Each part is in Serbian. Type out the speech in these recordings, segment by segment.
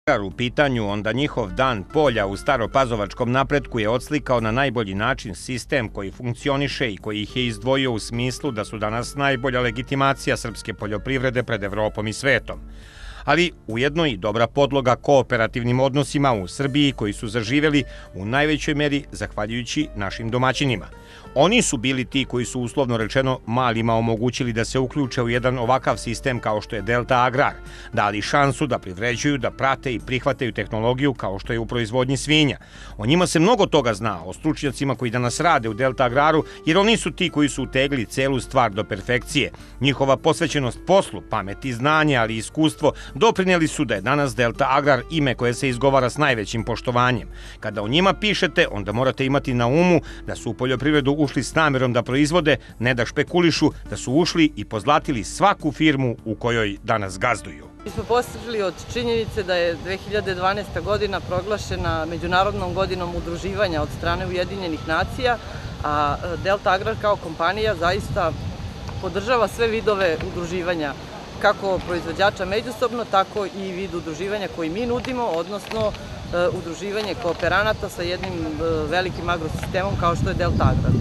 U pitanju, onda njihov dan polja u Staropazovačkom napretku je odslikao na najbolji način sistem koji funkcioniše i koji ih je izdvojio u smislu da su danas najbolja legitimacija srpske poljoprivrede pred Evropom i svetom. Ali ujedno i dobra podloga kooperativnim odnosima u Srbiji koji su zaživeli u najvećoj meri zahvaljujući našim domaćinima. Oni su bili ti koji su uslovno rečeno malima omogućili da se uključe u jedan ovakav sistem kao što je Delta Agrar, dali šansu da privređuju, da prate i prihvataju tehnologiju kao što je u proizvodnji svinja. O njima se mnogo toga zna, o stručnjacima koji danas rade u Delta Agraru, jer oni su ti koji su utegli celu stvar do perfekcije. Njihova posvećenost poslu, pamet i znanje, ali i iskustvo doprinijeli su da je danas Delta Agrar ime koje se izgovara s najvećim poštovanjem. Kada o njima pišete, onda morate imati na umu da su u poljoprivredu ušli s namjerom da proizvode, ne da špekulišu, da su ušli i pozlatili svaku firmu u kojoj danas gazduju. Mi smo postavili od činjenice da je 2012. godina proglašena Međunarodnom godinom udruživanja od strane Ujedinjenih nacija, a Delta Agrar kao kompanija zaista podržava sve vidove udruživanja, kako proizvođača međusobno, tako i vid udruživanja koji mi nudimo, odnosno udruživanje kooperanata sa jednim velikim agrosistemom kao što je Delta Agrar.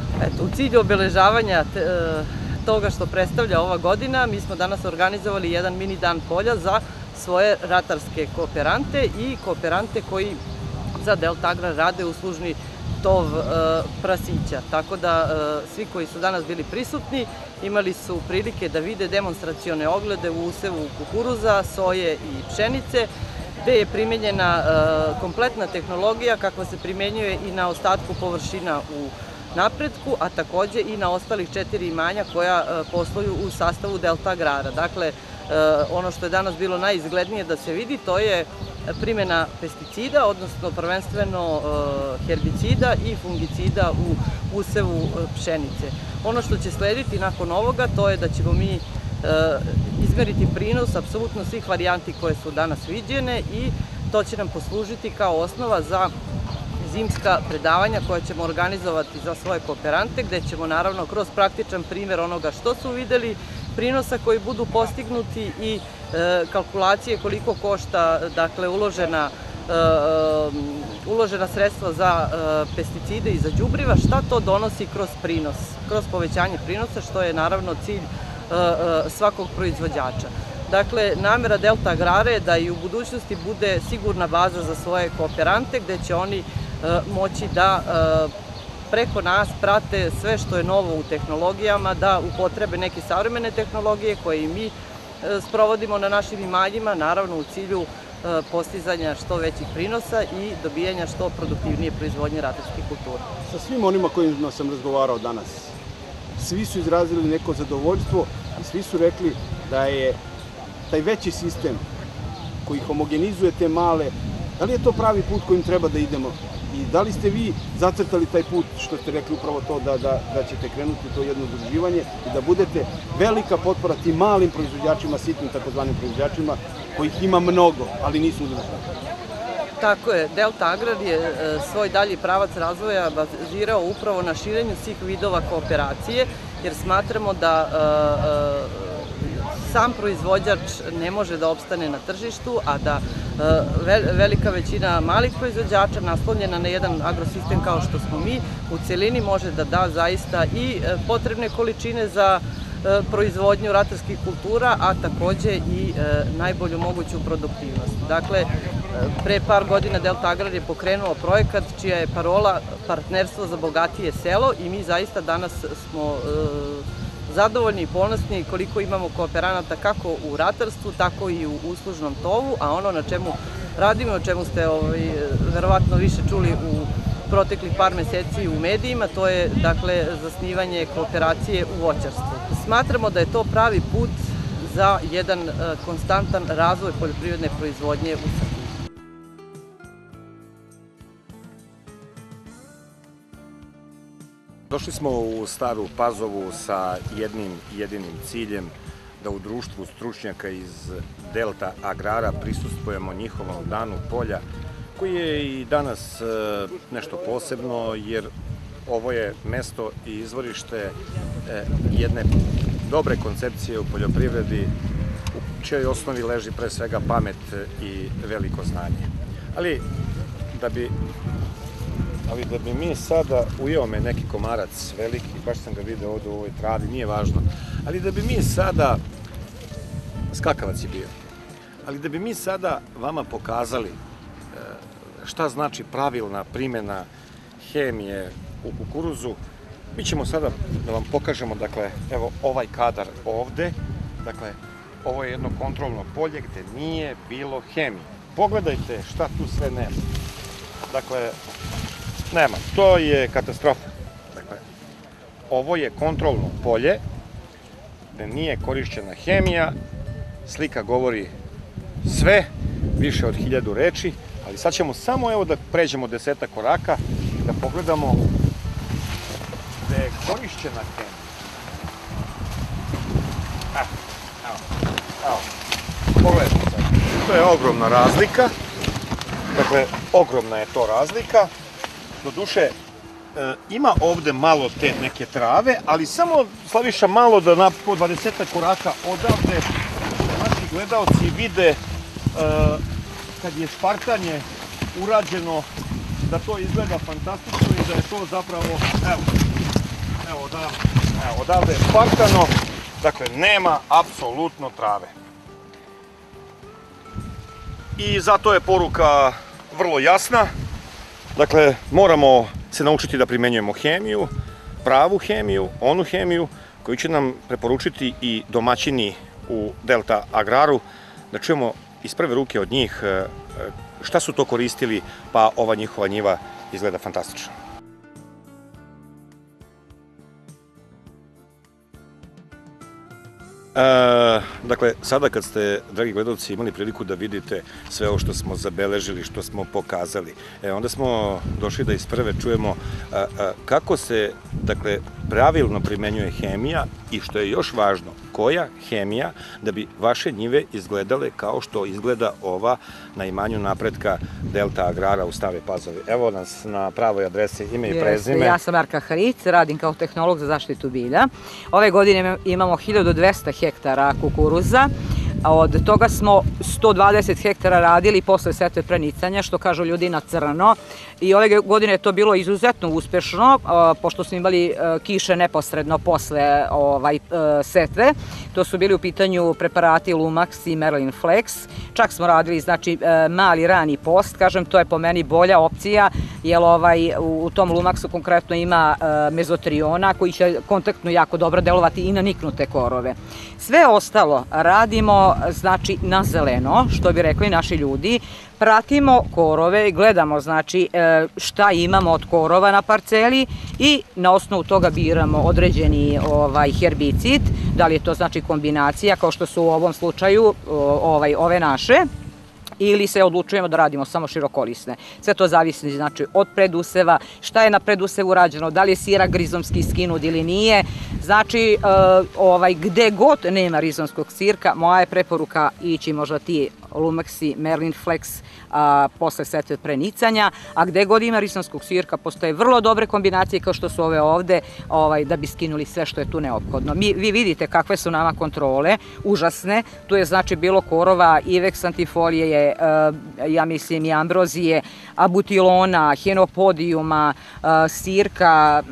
U cilju obeležavanja toga što predstavlja ova godina, mi smo danas organizovali jedan mini dan polja za svoje ratarske kooperante i kooperante koji za Delta Agrar rade uslužni tov prasića. Tako da svi koji su danas bili prisutni imali su prilike da vide demonstracione oglede u usevu kukuruza, soje i pšenice, gde je primenjena kompletna tehnologija kakva se primenjuje i na ostatku površina u napretku, a takođe i na ostalih 4 imanja koja posluju u sastavu Delta Agrara. Dakle, ono što je danas bilo najizglednije da se vidi, to je primjena pesticida, odnosno prvenstveno herbicida i fungicida u usevu pšenice. Ono što će slediti nakon ovoga, to je da ćemo mi izmeriti prinos apsolutno svih varijanti koje su danas viđene i to će nam poslužiti kao osnova za zimska predavanja koja ćemo organizovati za svoje kooperante, gde ćemo naravno kroz praktičan primjer onoga što su videli, prinosa koji budu postignuti i kalkulacije koliko košta uložena sredstva za pesticide i za đubriva, šta to donosi kroz prinos, kroz povećanje prinosa, što je naravno cilj svakog proizvođača. Dakle, namera Delta Agrara je da i u budućnosti bude sigurna baza za svoje kooperante, gde će oni moći da preko nas prate sve što je novo u tehnologijama, da upotrebe neke savremene tehnologije koje i mi sprovodimo na našim imanjima, naravno u cilju postizanja što većih prinosa i dobijanja što produktivnije proizvodnje ratarskih kultura. Sa svim onima kojima sam razgovarao danas, svi su izrazili neko zadovoljstvo i svi su rekli da je taj veći sistem koji homogenizuje te male, da li je to pravi put kojim treba da idemo? I da li ste vi zacrtali taj put, što ste rekli upravo to, da ćete krenuti to jedno udruživanje i da budete velika potpora tim malim proizvođačima, sitnim takozvanim proizvođačima, kojih ima mnogo, ali nisu udruženi? Tako je, Delta Agrar je svoj dalji pravac razvoja bazirao upravo na širenju svih vidova kooperacije, jer smatramo da sam proizvođač ne može da opstane na tržištu, a da velika većina malih proizvođača naslonjena na jedan agrosistem kao što smo mi, u celini može da da zaista i potrebne količine za proizvodnju ratarskih kultura, a takođe i najbolju moguću produktivnost. Dakle, pre par godina Delta Agrar je pokrenuo projekat čija je parola partnerstvo za bogatije selo i mi zaista danas smo zadovoljni i ponosni koliko imamo kooperanata kako u ratarstvu, tako i u uslužnom tovu, a ono na čemu radimo, o čemu ste verovatno više čuli u proteklih par meseci u medijima, to je dakle zasnivanje kooperacije u voćarstvu. Smatramo da je to pravi put za jedan konstantan razvoj poljoprivredne proizvodnje u Srbiji. Došli smo u Staru Pazovu sa jednim jedinim ciljem, da u društvu stručnjaka iz Delta Agrara prisustvujemo njihovom danu polja, koji je i danas nešto posebno, jer ovo je mesto i izvorište jedne dobre koncepcije u poljoprivredi čijoj osnovi leži pre svega pamet i veliko znanje. Ali da bi mi sada, ujeo me neki komarac veliki, baš sam ga vidio ovde u ovoj travi, nije važno, ali da bi mi sada, skakavac je bio, ali da bi mi sada vama pokazali šta znači pravilna primjena hemije u kukuruzu, mi ćemo sada da vam pokažemo, dakle, evo ovaj kadar ovde, dakle, ovo je jedno kontrolno polje gde nije bilo hemije. Pogledajte šta tu sve nema. Dakle, nema, to je katastrofa. Dakle, ovo je kontrolno polje gde nije korišćena hemija, slika govori sve, više od 1000 reči, ali sad ćemo samo evo da pređemo 10 koraka i da pogledamo gde je korišćena hemija. Evo, pogledajte sad, to je ogromna razlika, dakle, ogromna je to razlika, doduše, ima ovde malo te neke trave, ali samo, Slaviša, malo da po 20 koraka odavde naši gledalci vide kad je špartanje urađeno, da to izgleda fantastično i da je to zapravo, evo odavde je špartano, dakle, nema apsolutno trave. I zato je poruka vrlo jasna, dakle, moramo se naučiti da primenjujemo hemiju, pravu hemiju, onu hemiju koju će nam preporučiti i domaćini u Delta Agraru, da čujemo iz prve ruke od njih šta su to koristili, pa ova njihova njiva izgleda fantastično. Dakle, sada kad ste, dragi gledalci, imali priliku da vidite sve ovo što smo zabeležili, što smo pokazali, onda smo došli da iz prve čujemo kako se, dakle, pravilno primenjuje hemija i što je još važno, koja hemija da bi vaše njive izgledale kao što izgleda ova na imanju Napretka Delta Agrara u Staroj Pazovi. Evo nas na pravoj adresi, ime i prezime. Ja sam Marka Hric, radim kao tehnolog za zaštitu bilja. Ove godine imamo 1200 hektara kukuruza, od toga smo 120 hektara radili posle setve prenicanja, što kažu ljudi na crno. I ove godine je to bilo izuzetno uspešno, pošto smo imali kiše neposredno posle setve. To su bili u pitanju preparati Lumax i Merlin Flex. Čak smo radili, znači, mali rani post, kažem, to je po meni bolja opcija, jer u tom Lumaxu konkretno ima mezotriona koji će kontaktno jako dobro delovati i na niknute korove. Sve ostalo radimo, znači, na zeleno, što bi rekli naši ljudi. Pratimo korove i gledamo, znači, šta imamo od korova na parceli i na osnovu toga biramo određeni herbicid, da li je to, znači, kombinacija, kao što su u ovom slučaju ove naše, ili se odlučujemo da radimo samo širokolisne. Sve to zavisi, znači, od preduseva, šta je na predusevu rađeno, da li je sirak grizomski skinut ili nije. Znači, gde god nema rizomskog sirka, moja je preporuka ići možda ti Lumaxi, Merlin Flex posle setve prenicanja, a gde god ima rizomskog sirka postoje vrlo dobre kombinacije kao što su ove ovde, da bi skinuli sve što je tu neophodno. Vi vidite kakve su nama kontrole, užasne. Tu je, znači, bilo korova Ivex antifolije, ja mislim i ambrozije, abutilona, henopodijuma, sirka,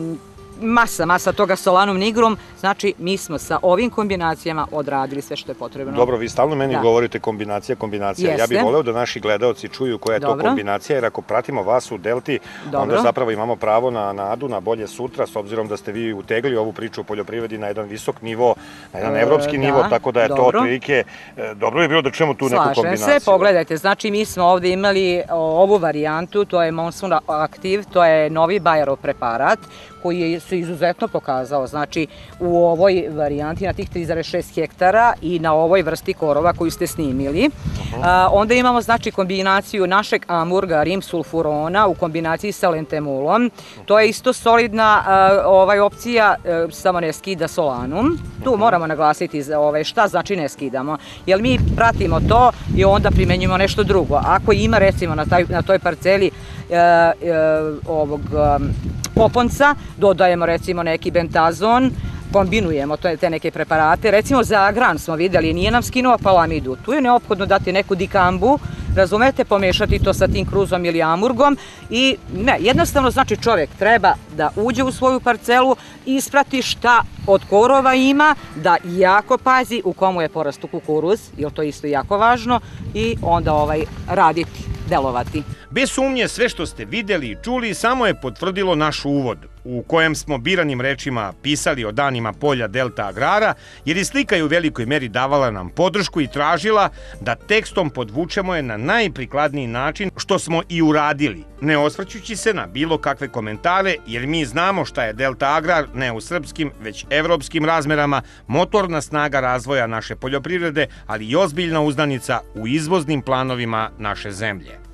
masa toga Solanum nigrum. Znači, mi smo sa ovim kombinacijama odradili sve što je potrebno. Dobro, vi stalno meni govorite kombinacija. Ja bih voleo da naši gledaoci čuju koja je to kombinacija, jer ako pratimo vas u Delti, onda zapravo imamo pravo na nadu, na bolje sutra, s obzirom da ste vi utegli ovu priču o poljoprivredi na jedan visok nivo, na jedan evropski nivo, tako da je to otprilike, dobro je bilo da čujemo tu neku kombinaciju. Slažem se, pogledajte, znači mi smo ovde imali ovu varijantu, to je Monsoon Active, to je novi Bayerov preparat, koji se izuzetno pokazao, znači, u ovoj varijanti na tih 3,6 hektara i na ovoj vrsti korova koju ste snimili. Onda imamo, znači, kombinaciju našeg amurga rimsulfurona u kombinaciji sa lentemulom. To je isto solidna opcija, samo ne skida solanum. Tu moramo naglasiti šta znači ne skidamo, jer mi pratimo to i onda primenjujemo nešto drugo. Ako ima, recimo, na toj parceli ovog poponca, dodajemo, recimo, neki bentazon kombinujemo te neke preparate. Recimo za agran smo videli, nije nam skinuo palamidu. Tu je neophodno dati neku dikambu, razumete, pomešati to sa tim kruzom ili amurgom i ne, jednostavno znači čovjek treba da uđe u svoju parcelu, isprati šta od korova ima, da jako pazi u komu je porastu kukuruz, jer to isto jako važno, i onda raditi, delovati. Bez sumnje, sve što ste videli i čuli samo je potvrdilo naš uvod, u kojem smo biranim rečima pisali o danima polja Delta Agrara, jer i slika je u velikoj meri davala nam podršku i tražila da tekstom podvučemo je na najprikladniji način, što smo i uradili, ne osvrćući se na bilo kakve komentare, jer mi znamo šta je Delta Agrar, ne u srpskim, već evropskim razmerama, motorna snaga razvoja naše poljoprivrede, ali i ozbiljna uzdanica u izvoznim planovima naše zemlje.